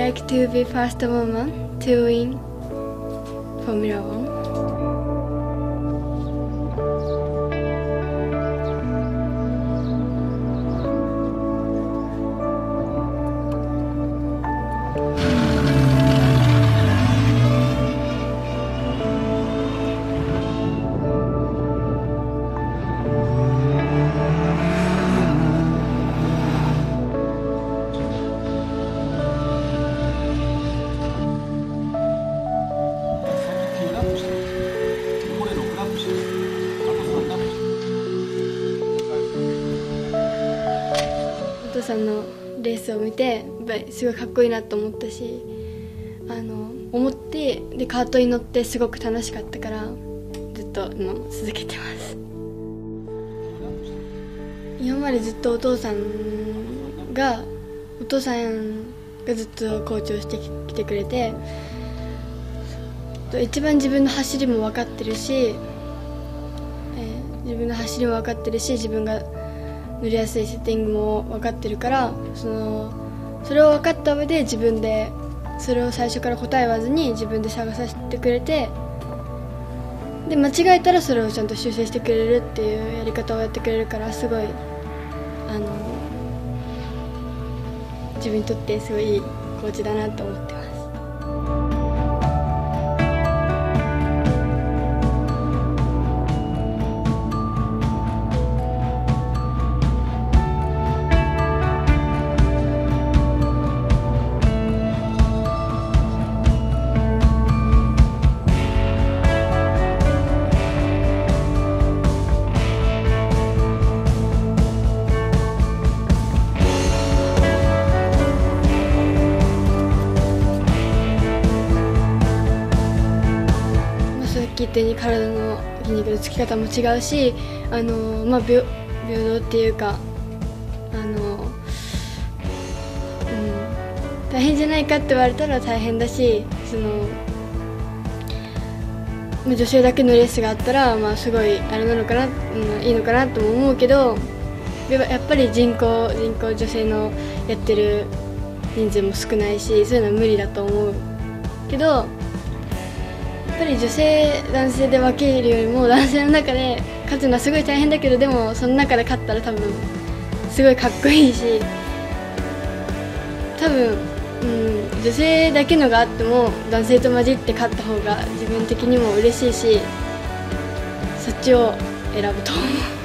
like to be first woman to win Formula One.お父さんのレースを見てやっぱりすごいかっこいいなと思ったし、思ってでカートに乗ってすごく楽しかったからずっと今も続けてます。今までずっとお父さんがずっとコーチをしてきてくれて、一番自分の走りも分かってるし、自分が乗りやすいセッティングも分かってるから、それを分かった上で自分でそれを最初から答えわずに自分で探させてくれて、で間違えたらそれをちゃんと修正してくれるっていうやり方をやってくれるから、すごい自分にとってすごいいいコーチだなと思ってます。さっき言ったように体の筋肉のつき方も違うし、平等っていうか大変じゃないかって言われたら大変だし、女性だけのレースがあったら、すごいあれなのかな、いいのかなとも思うけど、やっぱり人口女性のやってる人数も少ないし、そういうのは無理だと思うけど、やっぱり女性男性で分けるよりも男性の中で勝つのはすごい大変だけど、でもその中で勝ったら多分すごいかっこいいし、多分、女性だけのがあっても男性と混じって勝った方が自分的にも嬉しいし、そっちを選ぶと思う。